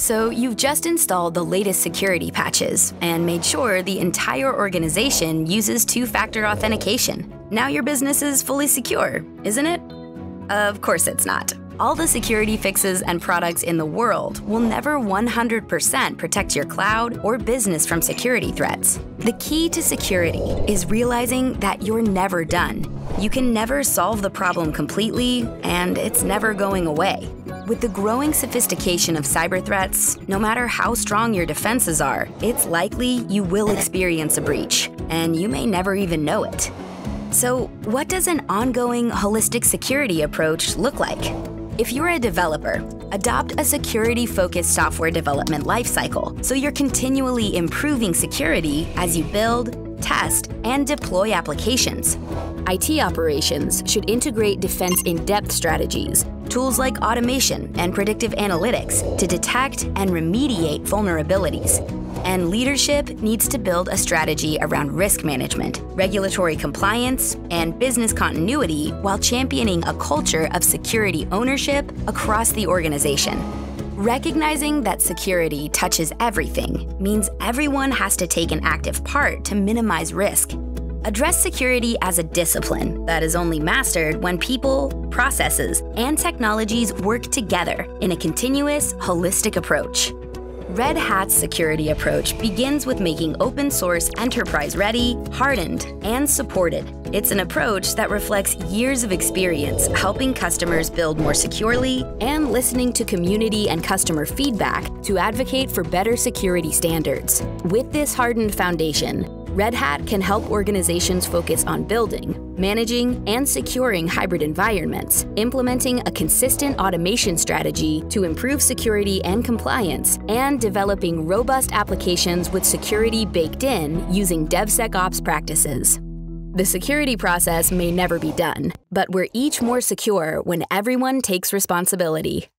So you've just installed the latest security patches and made sure the entire organization uses two-factor authentication. Now your business is fully secure, isn't it? Of course it's not. All the security fixes and products in the world will never 100% protect your cloud or business from security threats. The key to security is realizing that you're never done. You can never solve the problem completely, and it's never going away. With the growing sophistication of cyber threats, no matter how strong your defenses are, it's likely you will experience a breach, and you may never even know it. So, what does an ongoing, holistic security approach look like? If you're a developer, adopt a security-focused software development lifecycle so you're continually improving security as you build, test, and deploy applications. IT operations should integrate defense in-depth strategies, tools like automation and predictive analytics to detect and remediate vulnerabilities. And leadership needs to build a strategy around risk management, regulatory compliance, and business continuity while championing a culture of security ownership across the organization. Recognizing that security touches everything means everyone has to take an active part to minimize risk. Address security as a discipline that is only mastered when people, processes, and technologies work together in a continuous, holistic approach. Red Hat's security approach begins with making open source enterprise-ready, hardened, and supported. It's an approach that reflects years of experience helping customers build more securely and listening to community and customer feedback to advocate for better security standards. With this hardened foundation, Red Hat can help organizations focus on building, managing, and securing hybrid environments, implementing a consistent automation strategy to improve security and compliance, and developing robust applications with security baked in using DevSecOps practices. The security process may never be done, but we're each more secure when everyone takes responsibility.